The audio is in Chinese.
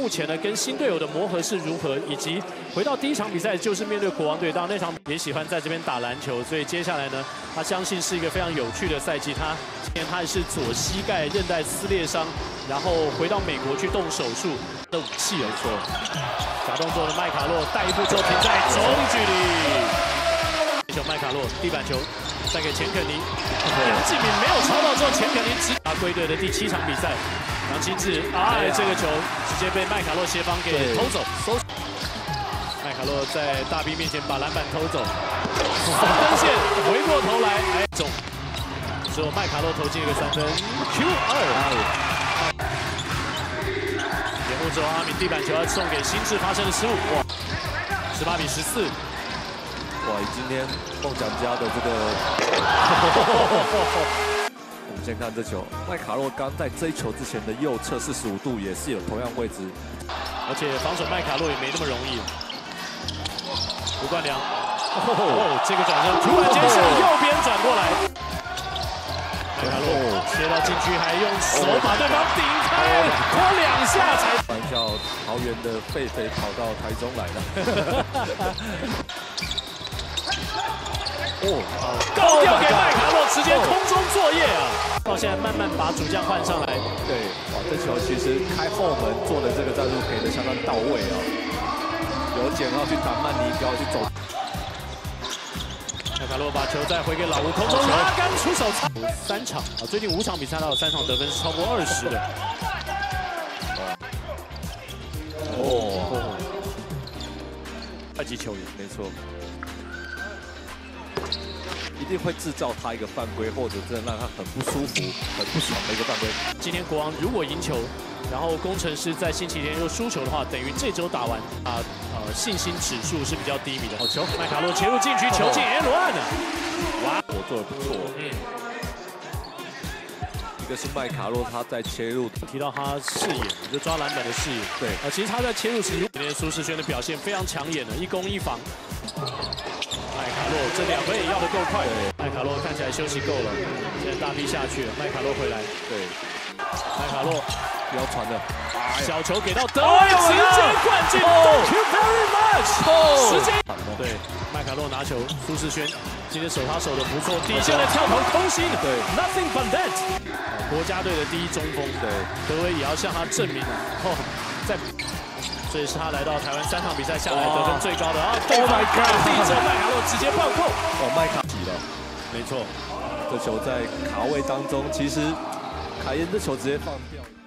目前呢跟新队友的磨合是如何，以及回到第一场比赛就是面对国王队，当然那场也喜欢在这边打篮球，所以接下来呢，他相信是一个非常有趣的赛季。今年他也是左膝盖韧带撕裂伤，然后回到美国去动手术的武器没错。假动作的麦卡洛带一步之后停在中距离，球麦卡洛地板球再给钱肯尼，杨敬敏没有抄到之后，钱肯尼直打归队的第7场比赛。 杨清志，这个球直接被麦卡洛协防给偷走。麦卡洛在大 B 面前把篮板偷走，三分线回过头来，中。之后麦卡洛投进一个3分 ，Q2。掩护之后，阿敏地板球要送给新志，发生了失误，哇，18比14。 哇，今天梦想家的这个。我们先看这球，麦卡洛刚在这一球之前的右侧45度也是有同样位置， 而且防守麦卡洛也没那么容易。吴冠良，这个转身突然间向右边转过来，麦卡洛切到禁区，还用手把对方顶开，拖2下才。 玩笑，桃园的狒狒跑到台中来了。 高调给麦卡洛，直接空中作业啊！到现在慢慢把主将换上来。 对，哇，这球其实开后门做的这个战术给的相当到位啊，有简要去打曼尼高去走。 麦卡洛把球再回给老吴，空中拉杆出手，3场啊，最近5场比赛他有3场得分是超过20的。2级球员， 没错。 一定会制造他一个犯规，或者真的让他很不舒服、很不爽的一个犯规。 今天国王如果赢球，然后工程师在星期天又输球的话，等于这周打完信心指数是比较低迷的。好球，麦卡洛切入禁区，球进罗安的， 哇，我做的不错。一个是麦卡洛他在切入， 提到他视野，就抓篮板的视野。 对， 其实他在切入时，今天苏世轩的表现非常抢眼的，1攻1防。 麦卡洛这2分也要得够快，麦卡洛看起来休息够了，现在大 B 下去了，麦卡洛回来， 对， 麦卡洛不要传了， 小球给到德威，直接灌进 ，Thank you very much， 时间，对，麦卡洛拿球，苏世轩今天守他守的不错，底线的跳投空心， 对 ，Nothing but that， 国家队的第1中锋， 对， 德威也要向他证明在。 所以是他来到台湾3场比赛下来得分最高的啊 ！Oh my god！ 第1球麦卡洛直接暴扣， 麦卡急了， 没错， 这球在卡位当中，其实凯恩这球直接放掉。